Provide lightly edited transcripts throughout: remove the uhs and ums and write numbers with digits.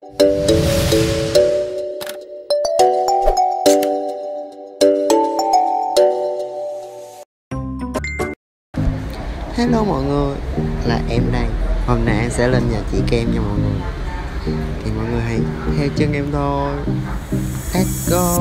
Hello mọi người, là em đây. Hôm nay em sẽ lên nhà chị Kem nha mọi người. Thì mọi người hãy theo chân em thôi. Let's go.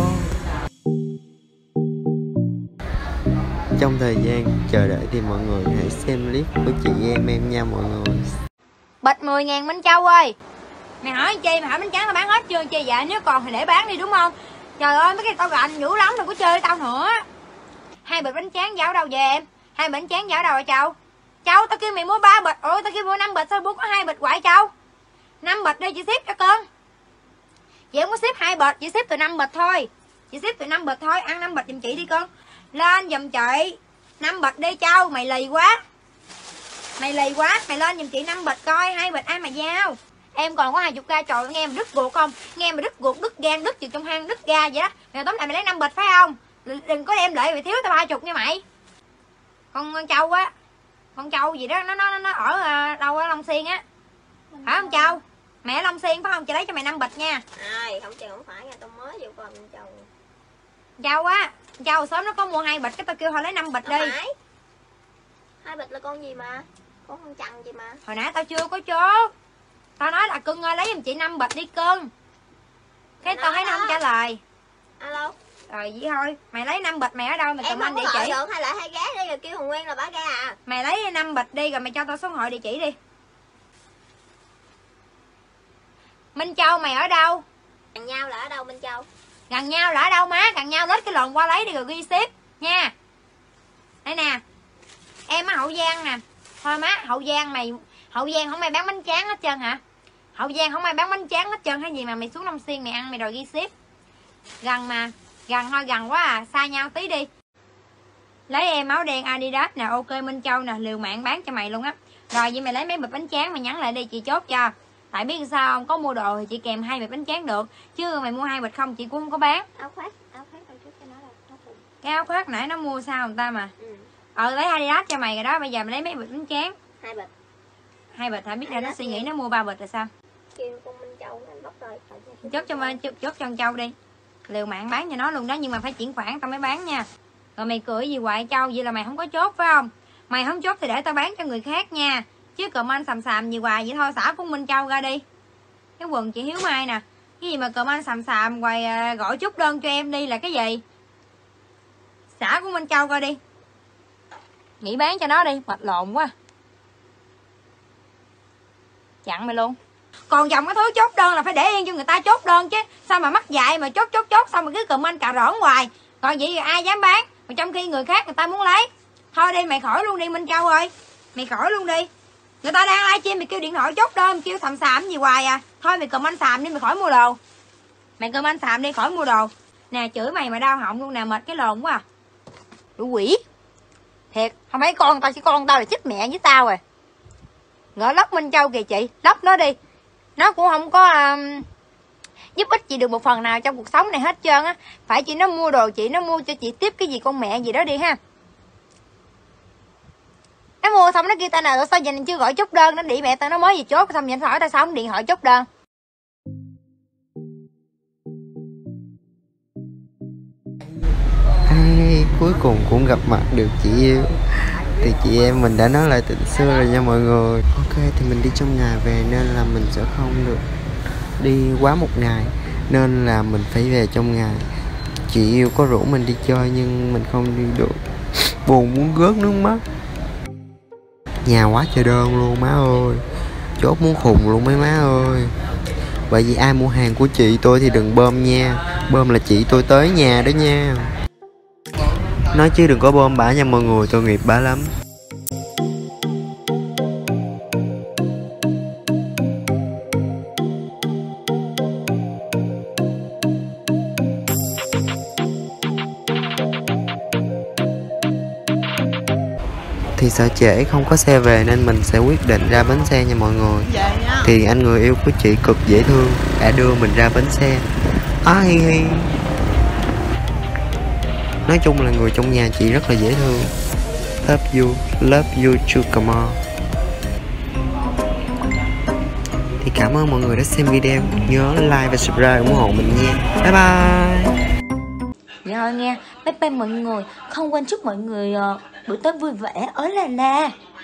Trong thời gian chờ đợi thì mọi người hãy xem clip của chị em nha mọi người. Bịch 10.000 Minh Châu ơi. Mày hỏi chi mà hỏi bánh tráng tao bán hết chưa chi vậy? Nếu còn thì để bán đi đúng không? Trời ơi mấy cái tao gạnh dữ lắm, đừng có chơi với tao nữa. 2 bịch bánh tráng giao đâu về em? 2 bịch bánh tráng giao đâu rồi Châu? Châu tao kêu mày mua 3 bịch, ôi tao kêu mua 5 bịch sao bố có 2 bịch hoài Châu? 5 bịch đi chị ship cho con. Chị không có ship 2 bịch, chị ship từ 5 bịch thôi. Chị ship từ 5 bịch thôi, ăn 5 bịch giùm chị đi con. Lên giùm chị 5 bịch đi Châu, mày lì quá. Mày lì quá, mày lên giùm chị 5 bịch coi, 2 bịch ai mà giao. Em còn có 20k, trời nghe mà đứt ruột không? Nghe mà đứt ruột, đứt gan, đứt từ trong hang, đứt ga vậy đó. Mày tóm lại mày lấy 5 bịch phải không? Đừng có đem lại vì thiếu tao 30 nha mày. Con Châu á, con Châu gì đó nó ở đâu ở Long Xuyên á, phải không Châu? Mẹ ở Long Xuyên phải không? Chị lấy cho mày 5 bịch nha. Ai không chừng không phải nha, tao mới vô con Châu. Châu á, Châu sớm nó có mua 2 bịch cái tao kêu thôi lấy 5 bịch đi. 2 bịch là con gì mà? Con chằn gì mà? Hồi nãy tao chưa có chốt. Tao nói là cưng ơi lấy giùm chị 5 bịch đi cưng. Cái tao thấy nó không trả lời. Alo. Rồi vậy thôi, mày lấy 5 bịch mày ở đâu mày em comment địa chỉ. được hay lại hay ghé đi rồi kêu Hồng Nguyên là bả ra à. Mày lấy 5 bịch đi rồi mày cho tao số điện thoại địa chỉ đi. Minh Châu mày ở đâu? Gần nhau là ở đâu Minh Châu? Gần nhau là ở đâu má? Gần nhau lết cái lòn qua lấy đi rồi ghi ship nha. Đây nè. Em ở Hậu Giang nè. Thôi má, Hậu Giang không ai bán bánh tráng hết trơn hả? Hậu Giang không ai bán bánh tráng hết trơn hay gì mà mày xuống Long Xuyên mày ăn mày đòi ghi ship. Gần mà, gần thôi, gần quá à, xa nhau tí đi. Lấy em áo đen Adidas nè, ok Minh Châu nè, liều mạng bán cho mày luôn á. Rồi vậy mày lấy mấy bịch bánh tráng mày nhắn lại đi chị chốt cho. Tại biết sao không, có mua đồ thì chị kèm 2 bịch bánh tráng được, chứ mày mua 2 bịch không chị cũng không có bán. Áo khoác tao trước cho nó là nó cùng. Cái áo khoác nãy nó mua sao người ta mà. Lấy Adidas cho mày rồi đó, bây giờ mày lấy mấy bịch bánh tráng. 2 bịch. 2 bịch hả? Biết là nó suy nghĩ nó mua 3 bịch rồi sao? Kêu con Minh Châu nó bóc rồi. Chốt cho con Châu đi. Liều mạng bán cho nó luôn đó, nhưng mà phải chuyển khoản tao mới bán nha. Rồi mày cười gì hoài Châu, vậy là mày không có chốt phải không? Mày không chốt thì để tao bán cho người khác nha. Chứ comment xàm gì hoài vậy thôi, xả của Minh Châu ra đi. Cái quần chị Hiếu Mai nè. Cái gì mà comment xàm hoài, gọi chốt đơn cho em đi là cái gì? Xả của Minh Châu ra đi. Nghỉ bán cho nó đi, mệt lộn quá. Chặn mày luôn. Còn dòng cái thứ chốt đơn là phải để yên cho người ta chốt đơn chứ. Sao mà mắc dạy mà chốt xong mà cứ comment cà rỡn hoài. Còn vậy ai dám bán. Mà trong khi người khác người ta muốn lấy. Thôi đi mày khỏi luôn đi Minh Châu ơi. Mày khỏi luôn đi. Người ta đang livestream mày kêu điện thoại chốt đơn, kêu xàm gì hoài à. Thôi mày comment xàm đi mày khỏi mua đồ. Mày comment xàm đi khỏi mua đồ. Nè chửi mày mà đau họng luôn nè, mệt cái lồn quá à. Đủ quỷ. Thiệt, không phải con tao, chứ con tao là chết mẹ với tao rồi. Gỡ lóc Minh Châu kìa chị, lóc nó đi. Nó cũng không có giúp ích chị được một phần nào trong cuộc sống này hết trơn á. Phải chị nó mua đồ chị, nó mua cho chị tiếp cái gì con mẹ gì đó đi ha. Nó mua xong nó kêu tao nào sao giờ này chưa gọi chốt đơn, nó đi mẹ tao nó mới về chốt xong vậy hỏi tao sao không điện thoại chốt đơn. Cuối cùng cũng gặp mặt được chị yêu. Thì chị em mình đã nói lại tình xưa rồi nha mọi người. Ok thì mình đi trong ngày về nên là mình sẽ không được đi quá một ngày, nên là mình phải về trong ngày. Chị yêu có rủ mình đi chơi nhưng mình không đi được. Buồn muốn rớt nước mắt. Nhà quá trời đơn luôn má ơi. Chốt muốn khùng luôn mấy má ơi. Vậy vì ai mua hàng của chị tôi thì đừng bơm nha. Bơm là chị tôi tới nhà đó nha. Nói chứ đừng có bơm bả nha mọi người, tội nghiệp bả lắm. Thì sợ trễ không có xe về nên mình sẽ quyết định ra bến xe nha mọi người. Thì anh người yêu của chị cực dễ thương, đã đưa mình ra bến xe. Hi hi. Nói chung là người trong nhà chị rất là dễ thương. Love you Chukamore. Thì cảm cảm ơn mọi người đã xem video. Nhớ like và subscribe ủng hộ mình nha. Bye bye. Rồi nghe, bye bye mọi người. Không quên chúc mọi người buổi tối vui vẻ. Ới là